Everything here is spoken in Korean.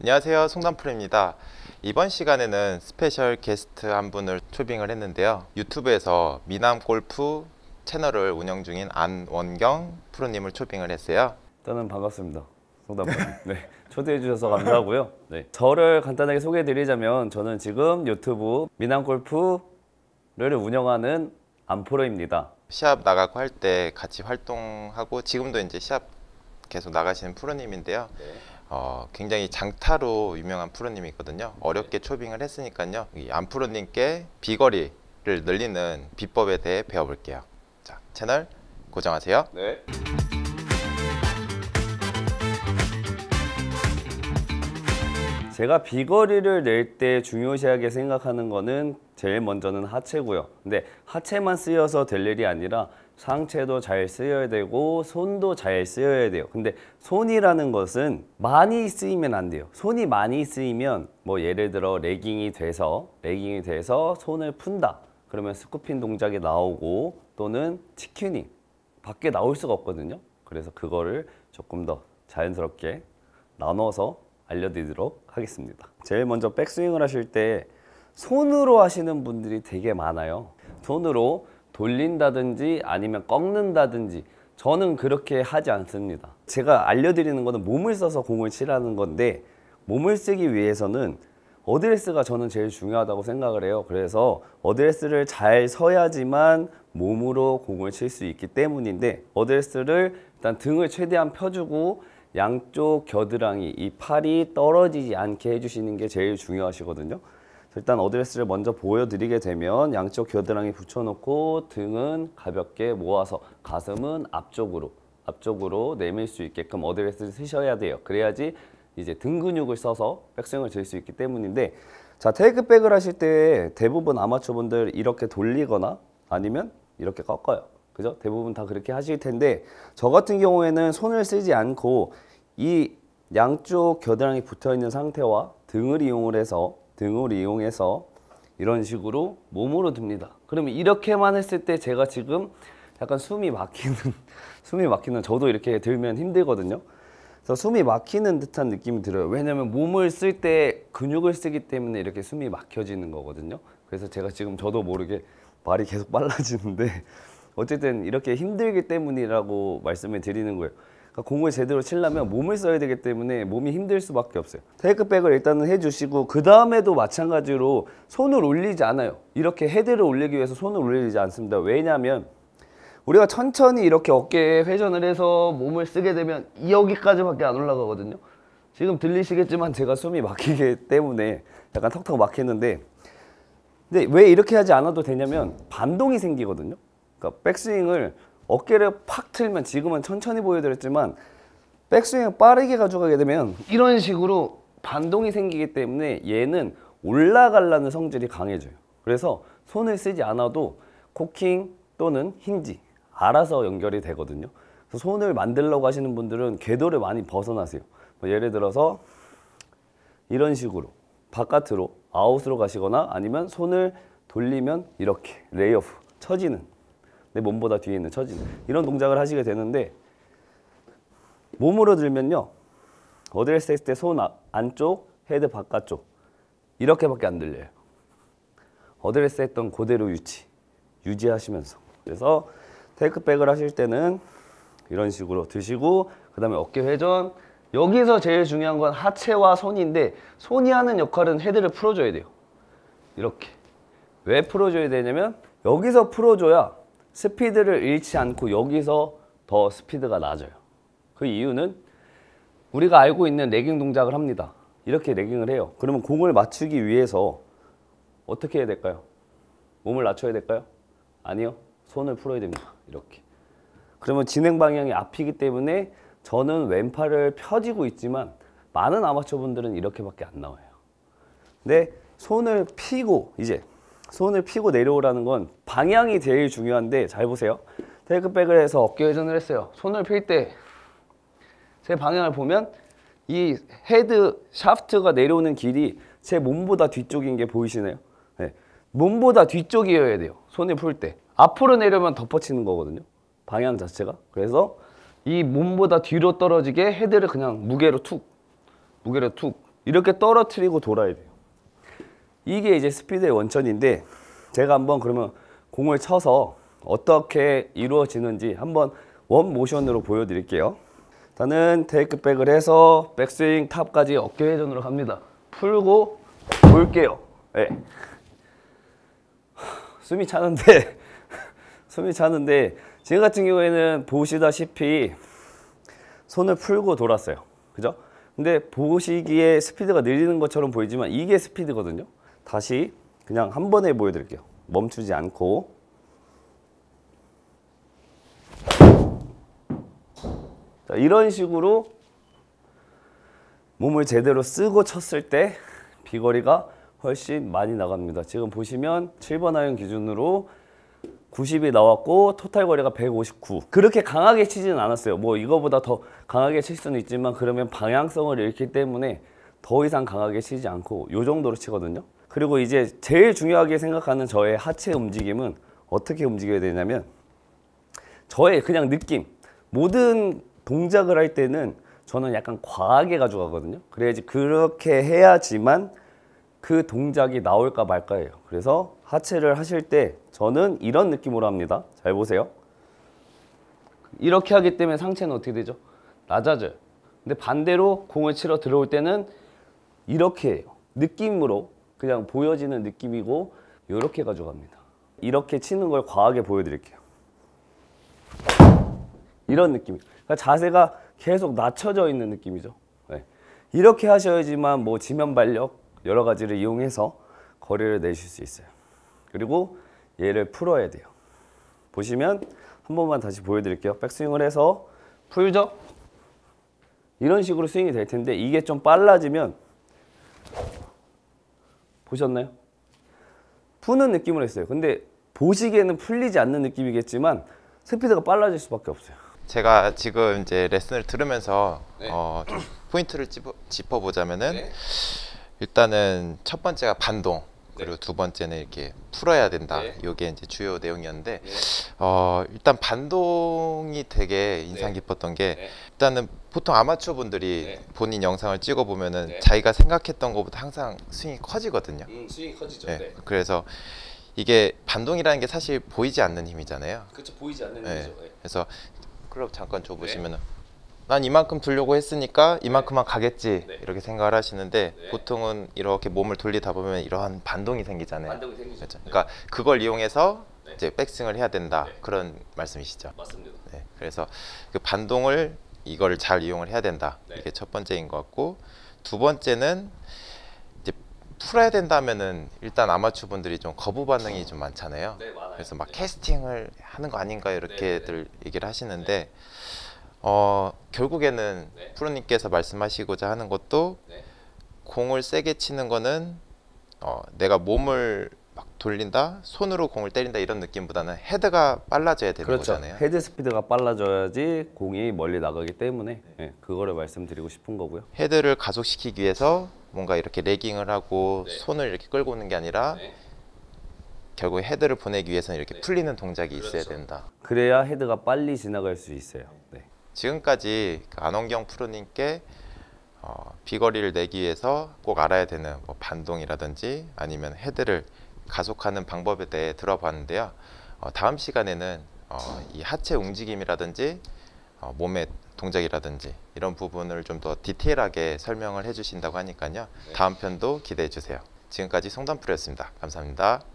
안녕하세요, 송단프로입니다. 이번 시간에는 스페셜 게스트 한 분을 초빙을 했는데요. 유튜브에서 미남골프 채널을 운영 중인 안원경 프로님을 초빙을 했어요. 일단은 반갑습니다. 송단프로. 네, 초대해 주셔서 감사하고요. 네, 저를 간단하게 소개해 드리자면 저는 지금 유튜브 미남골프를 운영하는 안프로입니다. 시합 나가고 할 때 같이 활동하고 지금도 이제 시합 계속 나가시는 프로님인데요. 굉장히 장타로 유명한 프로님이거든요. 어렵게 초빙을 했으니까요. 이 안프로님께 비거리를 늘리는 비법에 대해 배워볼게요. 자, 채널 고정하세요. 네. 제가 비거리를 낼 때 중요시하게 생각하는 거는 제일 먼저는 하체고요. 근데 하체만 쓰여서 될 일이 아니라 상체도 잘 쓰여야 되고 손도 잘 쓰여야 돼요. 근데 손이라는 것은 많이 쓰이면 안 돼요. 손이 많이 쓰이면 뭐 예를 들어 레깅이 돼서 손을 푼다. 그러면 스쿠핀 동작이 나오고 또는 치큐닝 밖에 나올 수가 없거든요. 그래서 그거를 조금 더 자연스럽게 나눠서 알려드리도록 하겠습니다. 제일 먼저 백스윙을 하실 때 손으로 하시는 분들이 되게 많아요. 손으로 돌린다든지 아니면 꺾는다든지 저는 그렇게 하지 않습니다. 제가 알려드리는 거는 몸을 써서 공을 치라는 건데 몸을 쓰기 위해서는 어드레스가 저는 제일 중요하다고 생각을 해요. 그래서 어드레스를 잘 서야지만 몸으로 공을 칠 수 있기 때문인데 어드레스를 일단 등을 최대한 펴주고 양쪽 겨드랑이, 이 팔이 떨어지지 않게 해주시는 게 제일 중요하시거든요. 일단 어드레스를 먼저 보여드리게 되면 양쪽 겨드랑이 붙여놓고 등은 가볍게 모아서 가슴은 앞쪽으로 내밀 수 있게끔 어드레스를 쓰셔야 돼요. 그래야지 이제 등 근육을 써서 백스윙을 칠 수 있기 때문인데 자, 테이크백을 하실 때 대부분 아마추어분들 이렇게 돌리거나 아니면 이렇게 꺾어요. 그죠? 대부분 다 그렇게 하실 텐데 저 같은 경우에는 손을 쓰지 않고 이 양쪽 겨드랑이 붙어 있는 상태와 등을 이용해서 이런 식으로 몸으로 듭니다. 그러면 이렇게만 했을 때 제가 지금 약간 숨이 막히는 저도 이렇게 들면 힘들거든요. 그래서 숨이 막히는 듯한 느낌이 들어요. 왜냐면 몸을 쓸 때 근육을 쓰기 때문에 이렇게 숨이 막혀지는 거거든요. 그래서 제가 지금 저도 모르게 말이 계속 빨라지는데 어쨌든 이렇게 힘들기 때문이라고 말씀을 드리는 거예요. 그러니까 공을 제대로 치려면 몸을 써야 되기 때문에 몸이 힘들 수밖에 없어요. 테이크백을 일단은 해주시고 그 다음에도 마찬가지로 손을 올리지 않아요. 이렇게 헤드를 올리기 위해서 손을 올리지 않습니다. 왜냐하면 우리가 천천히 이렇게 어깨에 회전을 해서 몸을 쓰게 되면 여기까지밖에 안 올라가거든요. 지금 들리시겠지만 제가 숨이 막히기 때문에 약간 턱턱 막히는데 근데 왜 이렇게 하지 않아도 되냐면 반동이 생기거든요. 그러니까 백스윙을 어깨를 팍 틀면 지금은 천천히 보여드렸지만 백스윙을 빠르게 가져가게 되면 이런 식으로 반동이 생기기 때문에 얘는 올라가려는 성질이 강해져요. 그래서 손을 쓰지 않아도 코킹 또는 힌지 알아서 연결이 되거든요. 그래서 손을 만들려고 하시는 분들은 궤도를 많이 벗어나세요. 뭐 예를 들어서 이런 식으로 바깥으로 아웃으로 가시거나 아니면 손을 돌리면 이렇게 레이오프 처지는 내 몸보다 뒤에 있는 처지는 이런 동작을 하시게 되는데 몸으로 들면요 어드레스 했을 때 손 안쪽 헤드 바깥쪽 이렇게밖에 안 들려요. 어드레스 했던 그대로 유지하시면서 그래서 테이크백을 하실 때는 이런 식으로 드시고 그 다음에 어깨 회전 여기서 제일 중요한 건 하체와 손인데 손이 하는 역할은 헤드를 풀어줘야 돼요. 이렇게 왜 풀어줘야 되냐면 여기서 풀어줘야 스피드를 잃지 않고 여기서 더 스피드가 낮아요. 그 이유는 우리가 알고 있는 레깅 동작을 합니다. 이렇게 레깅을 해요. 그러면 공을 맞추기 위해서 어떻게 해야 될까요? 몸을 낮춰야 될까요? 아니요. 손을 풀어야 됩니다. 이렇게. 그러면 진행 방향이 앞이기 때문에 저는 왼팔을 펴지고 있지만 많은 아마추어분들은 이렇게밖에 안 나와요. 근데 손을 펴고 손을 펴고 내려오라는 건 방향이 제일 중요한데 잘 보세요. 테이크백을 해서 어깨 회전을 했어요. 손을 필 때 제 방향을 보면 이 헤드 샤프트가 내려오는 길이 제 몸보다 뒤쪽인 게 보이시나요? 네. 몸보다 뒤쪽이어야 돼요. 손을 풀 때. 앞으로 내려면 덮어치는 거거든요. 방향 자체가. 그래서 이 몸보다 뒤로 떨어지게 헤드를 그냥 무게로 툭 이렇게 떨어뜨리고 돌아야 돼요. 이게 이제 스피드의 원천인데 제가 한번 그러면 공을 쳐서 어떻게 이루어지는지 한번 원 모션으로 보여드릴게요. 일단은 테이크백을 해서 백스윙 탑까지 어깨 회전으로 갑니다. 풀고 볼게요. 네. 숨이 차는데 지금 같은 경우에는 보시다시피 손을 풀고 돌았어요. 그죠? 근데 보시기에 스피드가 느리는 것처럼 보이지만 이게 스피드거든요. 다시 그냥 한 번에 보여드릴게요. 멈추지 않고. 자, 이런 식으로 몸을 제대로 쓰고 쳤을 때 비거리가 훨씬 많이 나갑니다. 지금 보시면 7번 아이언 기준으로 90이 나왔고 토탈 거리가 159. 그렇게 강하게 치지는 않았어요. 뭐 이거보다 더 강하게 칠 수는 있지만 그러면 방향성을 잃기 때문에 더 이상 강하게 치지 않고 요 정도로 치거든요. 그리고 이제 제일 중요하게 생각하는 저의 하체 움직임은 어떻게 움직여야 되냐면 저의 그냥 느낌. 모든 동작을 할 때는 저는 약간 과하게 가져가거든요. 그래야지 그렇게 해야지만 그 동작이 나올까 말까예요. 그래서 하체를 하실 때 저는 이런 느낌으로 합니다. 잘 보세요. 이렇게 하기 때문에 상체는 어떻게 되죠? 낮아져요. 근데 반대로 공을 치러 들어올 때는 이렇게 해요. 느낌으로 그냥 보여지는 느낌이고 이렇게 가져갑니다. 이렇게 치는 걸 과하게 보여드릴게요. 이런 느낌. 그러니까 자세가 계속 낮춰져 있는 느낌이죠. 네. 이렇게 하셔야지만 뭐 지면 발력 여러 가지를 이용해서 거리를 내실 수 있어요. 그리고 얘를 풀어야 돼요. 보시면 한 번만 다시 보여드릴게요. 백스윙을 해서 풀죠. 이런 식으로 스윙이 될 텐데 이게 좀 빨라지면 보셨나요? 푸는 느낌을 했어요. 근데 보시기에는 풀리지 않는 느낌이겠지만 스피드가 빨라질 수밖에 없어요. 제가 지금 이제 레슨을 들으면서 네. 좀 포인트를 짚어보자면은 네. 일단은 첫 번째가 반동, 그리고 네. 두 번째는 이렇게 풀어야 된다. 네. 이게 이제 주요 내용이었는데 네. 일단 반동이 되게 인상 깊었던 게 네. 일단은 보통 아마추어 분들이 네. 본인 영상을 찍어 보면은 네. 자기가 생각했던 것보다 항상 스윙이 커지거든요. 스윙이 커지죠. 네. 그래서 이게 반동이라는 게 사실 보이지 않는 힘이잖아요. 그렇죠. 보이지 않는 네. 거죠. 네. 그래서 클럽 잠깐 줘 보시면은 난 이만큼 두려고 했으니까 이만큼만 가겠지 네. 이렇게 생각을 하시는데 네. 보통은 이렇게 몸을 돌리다 보면 이러한 반동이 생기잖아요. 반동이 생기죠. 그렇죠. 네. 그러니까 그걸 이용해서 네. 이제 백스윙을 해야 된다. 네. 그런 말씀이시죠. 맞습니다. 네. 그래서 그 반동을 이거를 잘 이용을 해야 된다. 네. 이게 첫 번째인 것 같고 두 번째는 이제 풀어야 된다면은 일단 아마추어 분들이 좀 거부 반응이 좀 많잖아요. 네, 많아요. 그래서 막 네. 캐스팅을 하는 거 아닌가 네, 이렇게들 얘기를 하시는데 결국에는 네. 프로님께서 말씀하시고자 하는 것도 네. 공을 세게 치는 거는 내가 몸을 막 돌린다, 손으로 공을 때린다 이런 느낌보다는 헤드가 빨라져야 되는 그렇죠. 거잖아요. 헤드 스피드가 빨라져야지 공이 멀리 나가기 때문에 네, 그거를 말씀드리고 싶은 거고요. 헤드를 가속시키기 위해서 뭔가 이렇게 레깅을 하고 네. 손을 이렇게 끌고 오는 게 아니라 네. 결국 헤드를 보내기 위해서는 이렇게 네. 풀리는 동작이 있어야 그렇죠. 된다. 그래야 헤드가 빨리 지나갈 수 있어요. 네. 지금까지 그 안원경 프로님께 비거리를 내기 위해서 꼭 알아야 되는 뭐 반동이라든지 아니면 헤드를 가속하는 방법에 대해 들어봤는데요. 다음 시간에는 이 하체 움직임이라든지 몸의 동작이라든지 이런 부분을 좀 더 디테일하게 설명을 해주신다고 하니까요. 다음 편도 기대해 주세요. 지금까지 송단프로였습니다. 감사합니다.